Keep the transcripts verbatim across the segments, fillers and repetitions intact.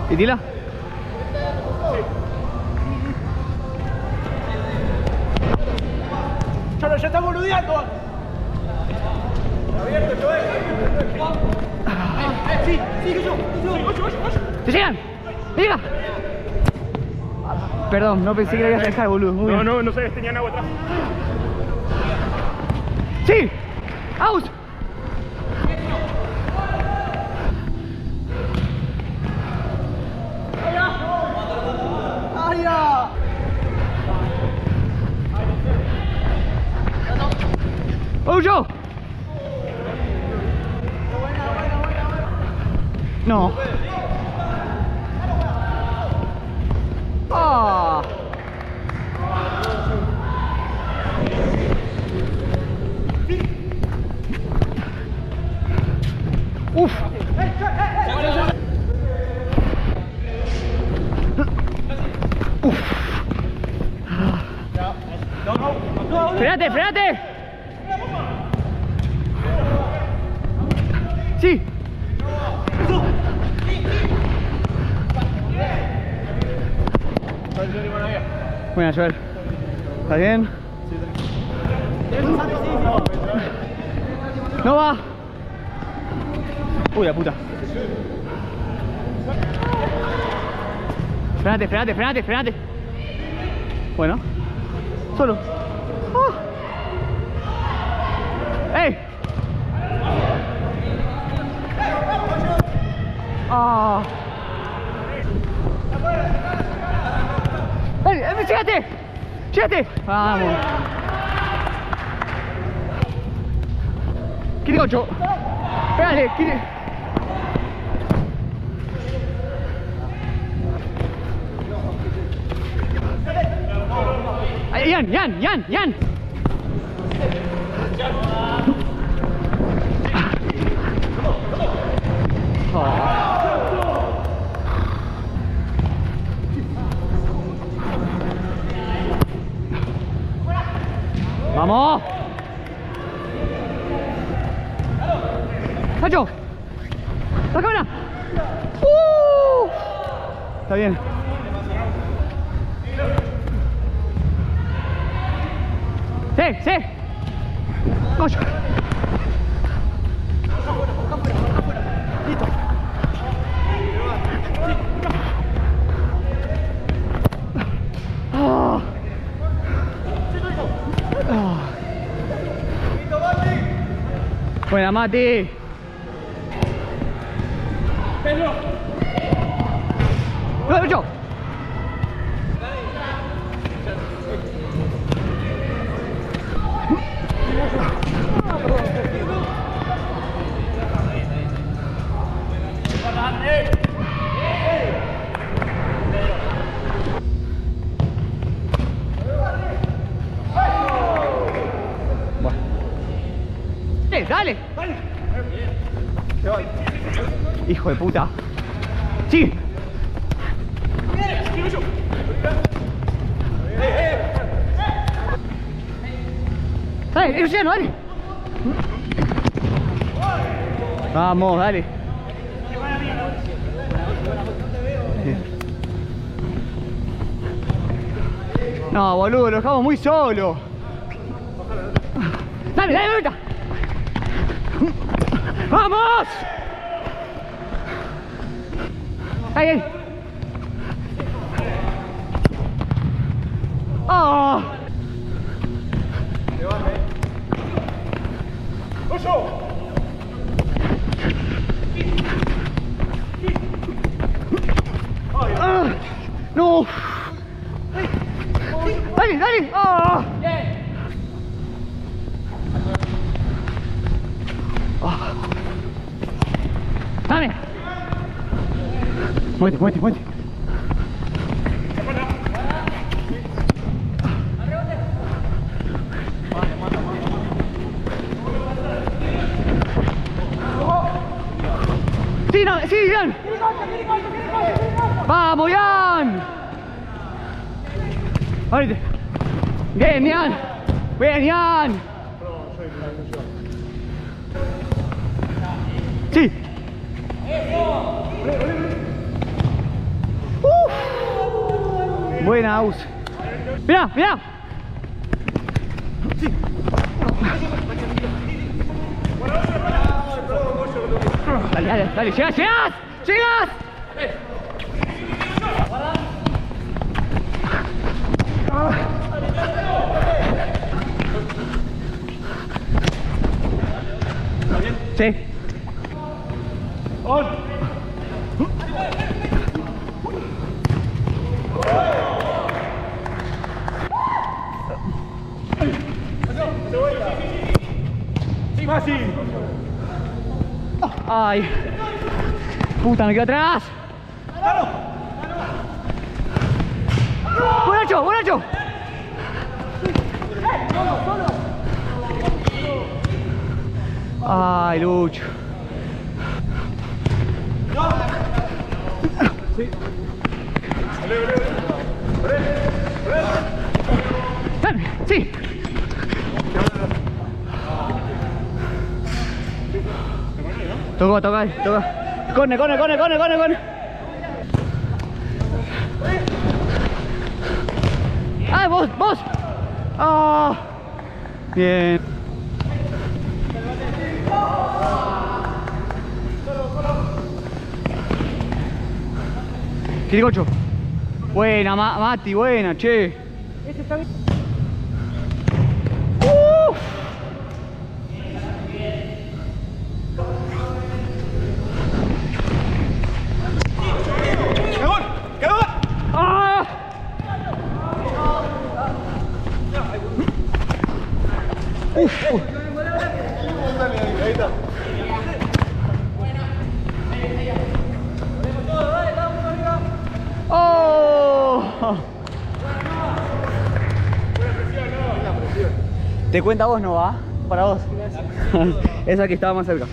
¿Y tira? Cholo, ya está boludeando. Abierto, Joel. Sí, sí, yo. ¡Te llegan! ¡Diga! Perdón, no pensé que le ibas a dejar, boludo. Muy No, bien. no, no sé, tenían agua atrás. ¡Sí! ¡Out! ¡Área! ¡Oh, yo! No. ¡Ah! ¡Uf! ¡Uf! ¡Frenate, frenate! ¡Sí! Buena, Joel. ¿Está bien? No va. Uy, la puta. Frenate, frenate, frenate, frenate. Bueno. Solo. ¡Oh! ¡Ey! ¡Ah! ¡Ey! ¡Ey! ¡Llégate! ¡Llégate! ¡Vamos! ¿Qué ocho? Espérale, ¿qué? Ay, Ian, Ian, Ian, Ian. Oh. ¡Vamos! ¡Nacho! ¡La cámara! ¡Uh! Está bien. ¡Sí, sí! ¡Coño! ¡Listo! ¡Ah! ¡Ah! Buena, Mati. Pedro. ¡No, yo! ¡Dale! ¡Dale! Hijo de puta. ¡Sí! ¡Dale! ¡Es lleno, dale! Vamos, dale. No, boludo, lo dejamos muy solo. ¡Dale, dale, ahorita! ¡Vamos! ¡Ay, ay! ¡Oh! ¡Ah! ¡No! ¡Dale, dale! ¡Oh! ¡Dame! Muévete, muévete, muévete. Sí, no, sí, Ian. Vamos, Ian. Ahorita. Bien, Ian. Bien, Ian. Sí. Buena, Aus. Mirá, mirá. Dale, dale, dale, llegas, llegas, llegas. Sí. On. Sí, más sí. Ay. Puta, me quedo atrás. Buen Nacho, buen Nacho. Ay, Lucho. Sí. Sí. Toca, toca, toca. Corne, corne, corne, corne, corne, corne. ¡Ay, vos, vos! ¡Ah! Bien. Quiricocho. Buena, Ma Mati, buena, che. Ese está bien. Uf. ¡Cagón! ¡Cagón! ¡Ah! Uf, uf. Ahí está. ¡Oh! Te cuenta vos, no va. Para vos. Esa que estaba más cerca.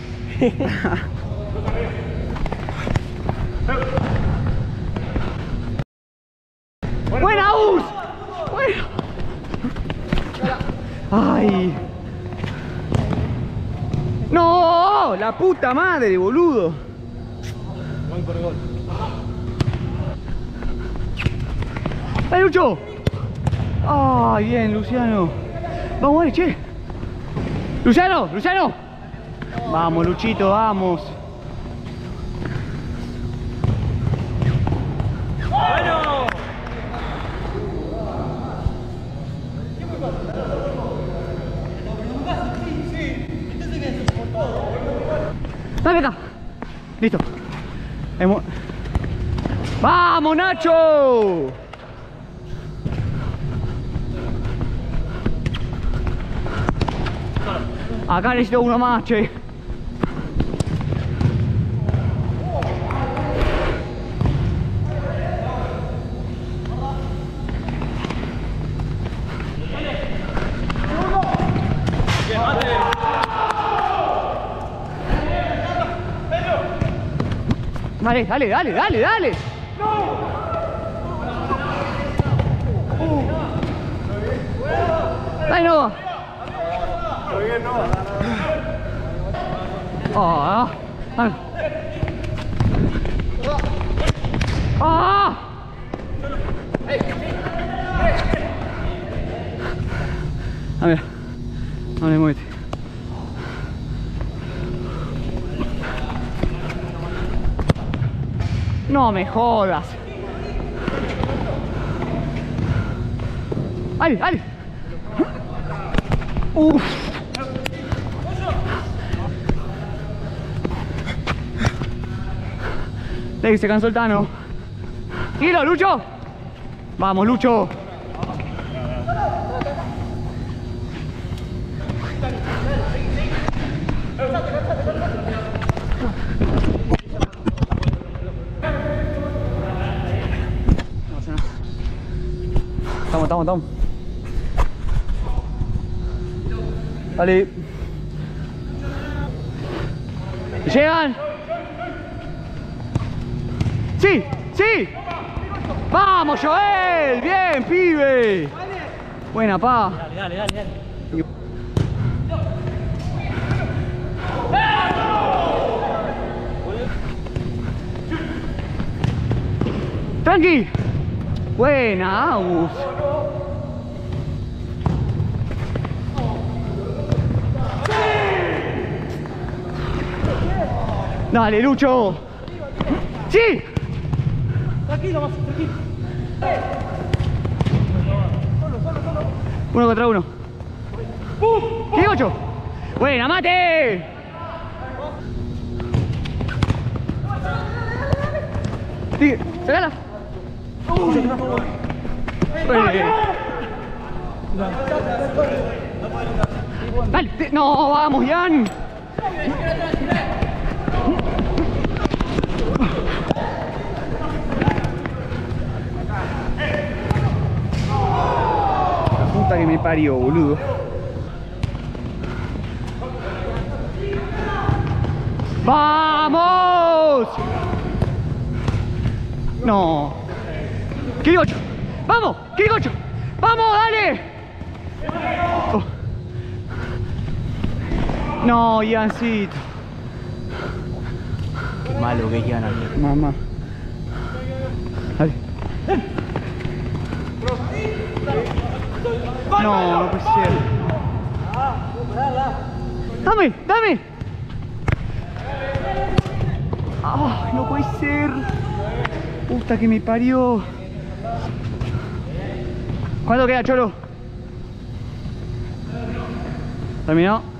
¡Buena, Us! ¡Bueno! ¡Ay! ¡No! ¡La puta madre, boludo! Gol por gol. ¡Dale, Lucho! ¡Ay, bien, Luciano! ¡Vamos, dale, che! ¡Luciano! ¡Luciano! Vamos, Luchito, vamos. ¡Bueno! Dale acá. Listo. Hemos... ¡Vamos, Nacho! Acá necesito uno más, che. Dale, dale, dale, dale, dale. Dale, no. Muy bien, no. Ah, ah. Ah. A ver. A ver, muévete. No me jodas. Dale, dale. Uf. Ey, se cansó el Tano. ¡Tranquilo, Lucho! ¡Vamos, Lucho! Estamos, estamos, estamos. Dale. ¿Llegan? ¡Sí! ¡Sí! ¡Vamos, Joel! ¡Bien, pibe! Buena, pa. Dale, dale, dale, dale. Tranqui. Buena, Agus. Dale, Lucho. ¡Sí! Tranquilo, más, tranquilo. Uno contra uno. ¿Qué ocho? Buena, mate. Sigue, sacala. Eh. Dale, te- no, vamos, Ian. La puta que me parió, boludo. ¡Vamos! No. Kirigocho. ¡Vamos! Kirigocho. ¡Vamos, dale! Oh. No, Iancito. Qué malo que es Ian, amigo. Mamá. Dale. No, no puede ser. Dame, dame. Ah, no puede ser. Puta que me parió. ¿Cuánto queda, Cholo? ¿Terminó?